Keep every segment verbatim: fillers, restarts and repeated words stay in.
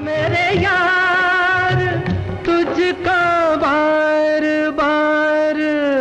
मेरे यार तुझको बार बार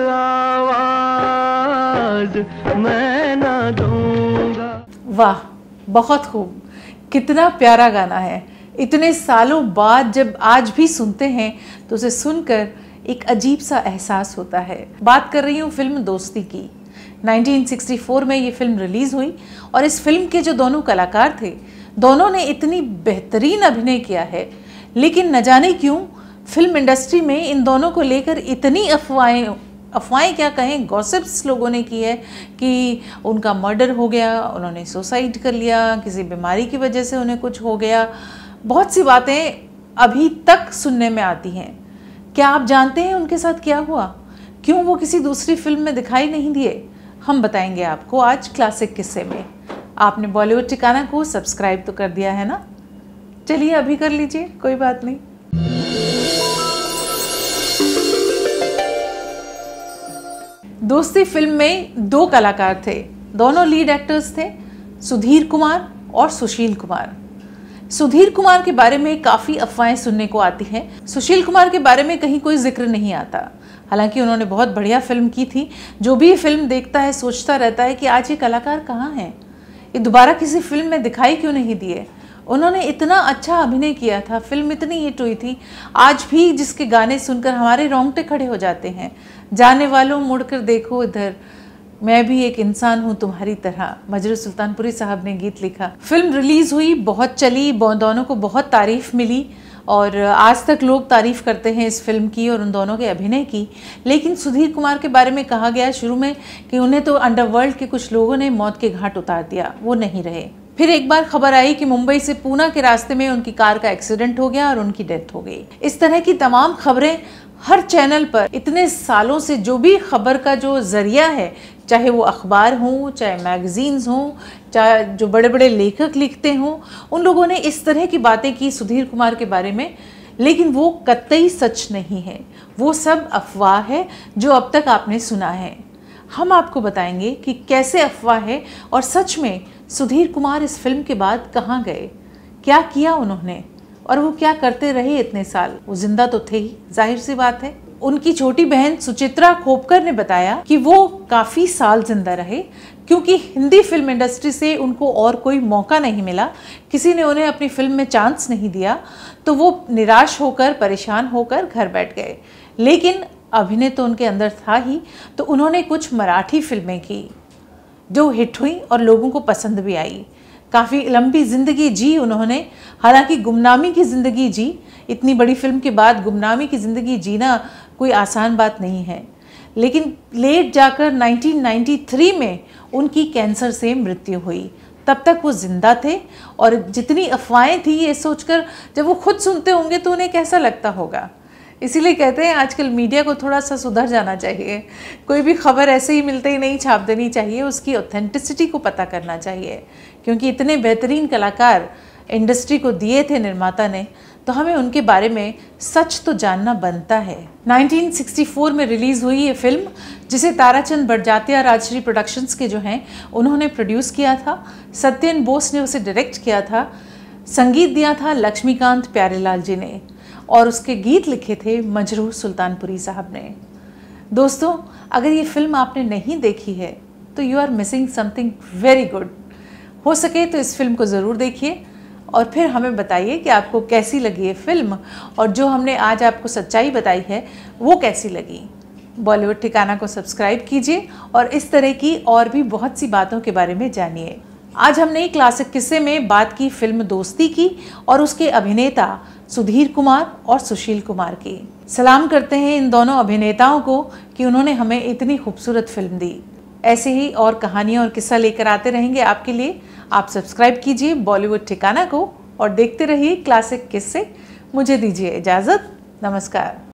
आवाज मैं ना दूंगा। वाह, बहुत खूब, कितना प्यारा गाना है। इतने सालों बाद जब आज भी सुनते हैं तो उसे सुनकर एक अजीब सा एहसास होता है। बात कर रही हूँ फिल्म दोस्ती की। उन्नीस सौ चौंसठ में ये फिल्म रिलीज हुई और इस फिल्म के जो दोनों कलाकार थे, दोनों ने इतनी बेहतरीन अभिनय किया है, लेकिन न जाने क्यों फिल्म इंडस्ट्री में इन दोनों को लेकर इतनी अफवाहें अफवाहें क्या कहें, गॉसिप्स लोगों ने की है कि उनका मर्डर हो गया, उन्होंने सुसाइड कर लिया, किसी बीमारी की वजह से उन्हें कुछ हो गया। बहुत सी बातें अभी तक सुनने में आती हैं। क्या आप जानते हैं उनके साथ क्या हुआ? क्यों वो किसी दूसरी फिल्म में दिखाई नहीं दिए? हम बताएंगे आपको आज क्लासिक किस्से में। आपने बॉलीवुड ठिकाना को सब्सक्राइब तो कर दिया है ना? चलिए अभी कर लीजिए, कोई बात नहीं। दोस्ती फिल्म में दो कलाकार थे, दोनों लीड एक्टर्स थे, सुधीर कुमार और सुशील कुमार। सुधीर कुमार के बारे में काफ़ी अफवाहें सुनने को आती हैं। सुशील कुमार के बारे में कहीं कोई जिक्र नहीं आता। हालांकि उन्होंने बहुत बढ़िया फिल्म की थी। जो भी फिल्म देखता है सोचता रहता है कि आज ये कलाकार कहाँ हैं, ये दोबारा किसी फिल्म में दिखाई क्यों नहीं दिए। उन्होंने इतना अच्छा अभिनय किया था, फिल्म इतनी हिट हुई थी। आज भी जिसके गाने सुनकर हमारे रोंगटे खड़े हो जाते हैं। जाने वालों मुड़कर देखो इधर, मैं भी एक इंसान हूँ तुम्हारी तरह, मजरू सुल्तानपुरी साहब ने गीत लिखा। फिल्म रिलीज हुई, बहुत चली, दोनों को बहुत तारीफ मिली और आज तक लोग तारीफ करते हैं इस फिल्म की और उन दोनों के अभिनय की। लेकिन सुधीर कुमार के बारे में कहा गया शुरू में कि उन्हें तो अंडरवर्ल्ड के कुछ लोगों ने मौत के घाट उतार दिया, वो नहीं रहे। फिर एक बार खबर आई कि मुंबई से पूना के रास्ते में उनकी कार का एक्सीडेंट हो गया और उनकी डेथ हो गई। इस तरह की तमाम खबरें हर चैनल पर इतने सालों से, जो भी खबर का जो जरिया है, चाहे वो अखबार हों, चाहे मैगजीन्स हों, चाहे जो बड़े बड़े लेखक लिखते हों, उन लोगों ने इस तरह की बातें की सुधीर कुमार के बारे में। लेकिन वो कतई सच नहीं है, वो सब अफवाह है जो अब तक आपने सुना है। हम आपको बताएंगे कि कैसे अफवाह है और सच में सुधीर कुमार इस फिल्म के बाद कहाँ गए, क्या किया उन्होंने और वो क्या करते रहे इतने साल। वो जिंदा तो थे ही, जाहिर सी बात है। उनकी छोटी बहन सुचित्रा खोपकर ने बताया कि वो काफ़ी साल जिंदा रहे क्योंकि हिंदी फिल्म इंडस्ट्री से उनको और कोई मौका नहीं मिला, किसी ने उन्हें अपनी फिल्म में चांस नहीं दिया, तो वो निराश होकर, परेशान होकर घर बैठ गए। लेकिन अभिनय तो उनके अंदर था ही, तो उन्होंने कुछ मराठी फिल्में की जो हिट हुई और लोगों को पसंद भी आई। काफ़ी लंबी ज़िंदगी जी उन्होंने, हालांकि गुमनामी की ज़िंदगी जी, इतनी बड़ी फिल्म के बाद गुमनामी की ज़िंदगी जीना कोई आसान बात नहीं है। लेकिन लेट जाकर उन्नीस सौ तिरानवे में उनकी कैंसर से मृत्यु हुई। तब तक वो जिंदा थे और जितनी अफवाहें थी, ये सोचकर जब वो खुद सुनते होंगे तो उन्हें कैसा लगता होगा। इसीलिए कहते हैं आजकल मीडिया को थोड़ा सा सुधर जाना चाहिए। कोई भी खबर ऐसे ही मिलते ही नहीं छाप देनी चाहिए, उसकी ऑथेंटिसिटी को पता करना चाहिए। क्योंकि इतने बेहतरीन कलाकार इंडस्ट्री को दिए थे निर्माता ने, तो हमें उनके बारे में सच तो जानना बनता है। उन्नीस सौ चौंसठ में रिलीज़ हुई ये फिल्म, जिसे ताराचंद बड़जात्या राजश्री प्रोडक्शंस के जो हैं उन्होंने प्रोड्यूस किया था। सत्यन बोस ने उसे डायरेक्ट किया था। संगीत दिया था लक्ष्मीकांत प्यारेलाल जी ने और उसके गीत लिखे थे मजरू सुल्तानपुरी साहब ने। दोस्तों, अगर ये फिल्म आपने नहीं देखी है तो you are missing something very good. हो सके तो इस फिल्म को ज़रूर देखिए और फिर हमें बताइए कि आपको कैसी लगी ये फिल्म और जो हमने आज आपको सच्चाई बताई है वो कैसी लगी। बॉलीवुड ठिकाना को सब्सक्राइब कीजिए और इस तरह की और भी बहुत सी बातों के बारे में जानिए। आज हमने क्लासिक किस्से में बात की फिल्म दोस्ती की और उसके अभिनेता सुधीर कुमार और सुशील कुमार की। सलाम करते हैं इन दोनों अभिनेताओं को कि उन्होंने हमें इतनी खूबसूरत फिल्म दी। ऐसे ही और कहानियाँ और किस्सा लेकर आते रहेंगे आपके लिए। आप सब्सक्राइब कीजिए बॉलीवुड ठिकाना को और देखते रहिए क्लासिक किस्से। मुझे दीजिए इजाज़त, नमस्कार।